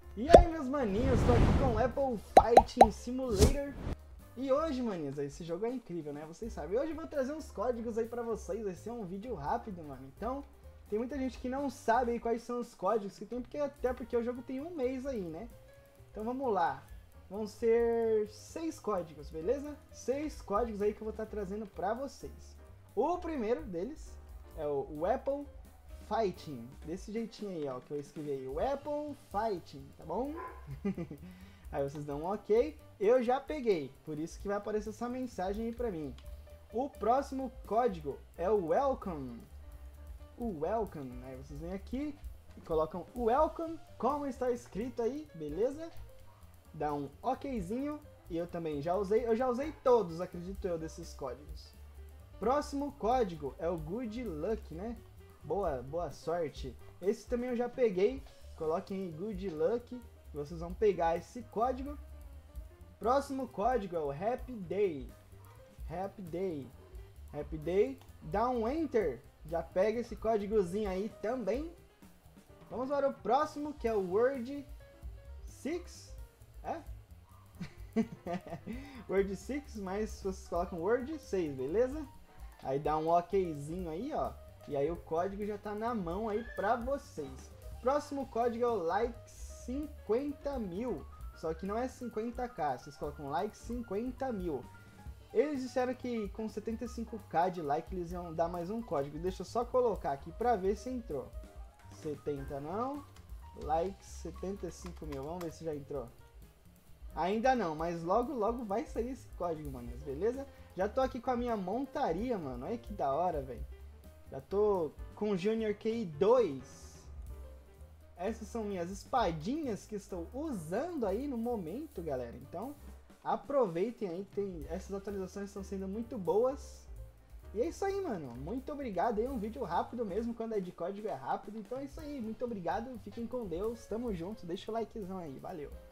E aí, meus maninhos, tô aqui com o Apple Fighting Simulator. E hoje, maninhos, esse jogo é incrível, né? Vocês sabem. Hoje eu vou trazer uns códigos aí pra vocês, vai ser um vídeo rápido, mano. Então, tem muita gente que não sabe aí quais são os códigos que tem, até porque o jogo tem um mês aí, né? Então vamos lá. Vão ser 6 códigos, beleza? 6 códigos aí que eu vou estar trazendo pra vocês. O primeiro deles é o Apple Fighting, desse jeitinho aí, ó, que eu escrevi aí, o Apple Fighting, tá bom? Aí vocês dão um ok, eu já peguei, por isso que vai aparecer essa mensagem aí pra mim. O próximo código é o Welcome, aí vocês vêm aqui e colocam o Welcome, como está escrito aí, beleza? Dá um okzinho, e eu também já usei todos, acredito eu, desses códigos. Próximo código é o Good Luck, né? Boa sorte. Esse também eu já peguei. Coloquem aí Good Luck. Vocês vão pegar esse código. Próximo código é o Happy Day. Happy Day. Happy Day. Dá um Enter. Já pega esse códigozinho aí também. Vamos para o próximo, que é o Word 6. É? Word 6, mas vocês colocam Word 6, beleza? Aí dá um okzinho aí, ó. E aí o código já tá na mão aí pra vocês. Próximo código é o like 50 mil. Só que não é 50k, vocês colocam like 50 mil. Eles disseram que com 75k de like eles iam dar mais um código. Deixa eu só colocar aqui pra ver se entrou. 70 não. Like 75 mil. Vamos ver se já entrou. Ainda não, mas logo vai sair esse código, manos, beleza? Já tô aqui com a minha montaria, mano. Olha que da hora, velho. Já tô com o Junior Key 2. Essas são minhas espadinhas que estou usando aí no momento, galera. Então, aproveitem aí, essas atualizações estão sendo muito boas. E é isso aí, mano. Muito obrigado aí, um vídeo rápido mesmo, quando é de código é rápido. Então é isso aí, muito obrigado, fiquem com Deus, tamo junto, deixa o likezão aí, valeu.